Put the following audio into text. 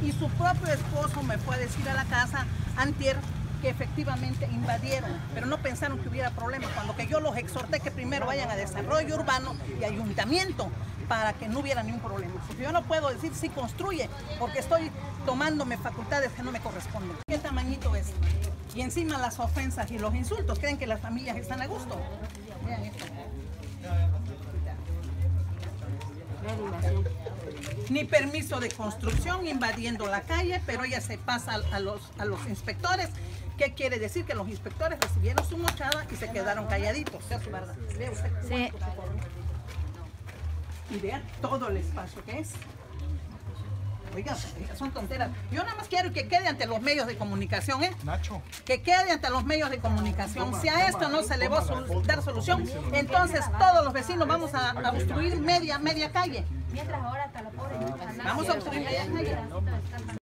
Y su propio esposo me fue a decir a la casa antier que efectivamente invadieron, pero no pensaron que hubiera problemas, cuando que yo los exhorté que primero vayan a desarrollo urbano y ayuntamiento para que no hubiera ningún problema. Porque yo no puedo decir si construye, porque estoy tomándome facultades que no me corresponden. ¿Qué tamañito es? Y encima las ofensas y los insultos, creen que las familias están a gusto. Vean esto. Ni permiso de construcción, invadiendo la calle, pero ella se pasa a los inspectores. ¿Qué quiere decir? Que los inspectores recibieron su mochada y se quedaron calladitos. ¿Verdad? ¿Ve usted? Sí. Y vean todo el espacio que es. Oiga, son tonteras. Yo nada más quiero que quede ante los medios de comunicación, Nacho. Que quede ante los medios de comunicación. Si a esto no se le va a dar solución, entonces todos los vecinos vamos a obstruir media calle. Mientras ahora hasta la pobre. Vamos a obstruir media calle.